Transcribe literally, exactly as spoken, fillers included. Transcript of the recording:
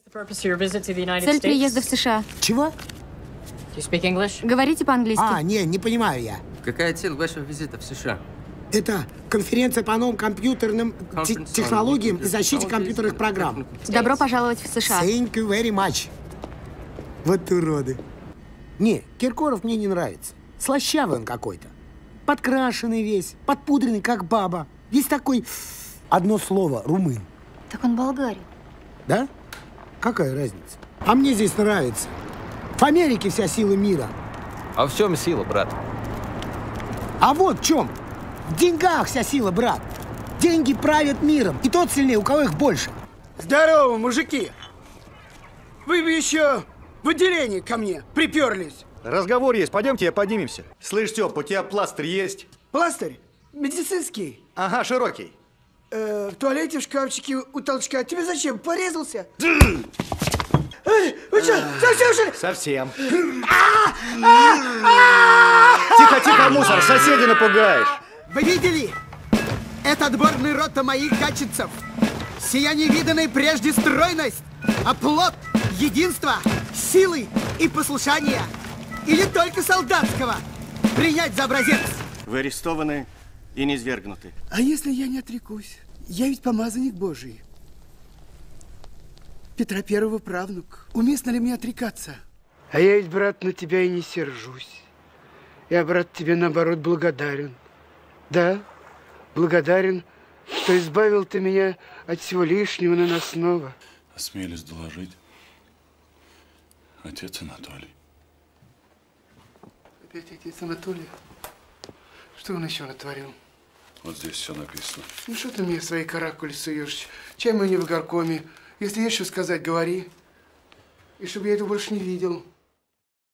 Цель приезда в США. Чего? Говорите по-английски. А, не, не понимаю я. Какая цель вашего визита в США? Это конференция по новым компьютерным те- технологиям и защите компьютерных программ. Добро пожаловать в США. Thank you very much. Вот уроды. Не, Киркоров мне не нравится. Слащавый он какой-то. Подкрашенный весь, подпудренный, как баба. Весь такой, одно слово, румын. Так он болгарин. Да? Какая разница? А мне здесь нравится. В Америке вся сила мира. А в чем сила, брат? А вот в чем. В деньгах вся сила, брат. Деньги правят миром. И тот сильнее, у кого их больше. Здорово, мужики. Вы бы еще в отделение ко мне приперлись. Разговор есть, пойдемте, поднимемся. Слышь, Тёп, у тебя пластырь есть? Пластырь? Медицинский? Ага, широкий. Э, в туалете, в шкафчике у толчка. Тебе зачем? Порезался? Эй, вы что, совсем что ли? Совсем. Тихо, тихо, мусор, соседей напугаешь. Вы видели? Это отборный рота моих гатчицев. Сия невиданная прежде стройность, оплот единства, силы и послушания. И не только солдатского. Принять за образец. Вы арестованы и низвергнуты. А если я не отрекусь? Я ведь помазанник Божий. Петра Первого правнук. Уместно ли мне отрекаться? А я ведь, брат, на тебя и не сержусь. Я, брат, тебе, наоборот, благодарен. Да, благодарен, что избавил ты меня от всего лишнего наносного. Осмелюсь доложить, отец Анатолий. Опять отец Анатолий? Что он еще натворил? Вот здесь все написано. Ну что ты мне свои каракули суешь? Чем мы не в горкоме? Если есть что сказать, говори. И чтобы я этого больше не видел.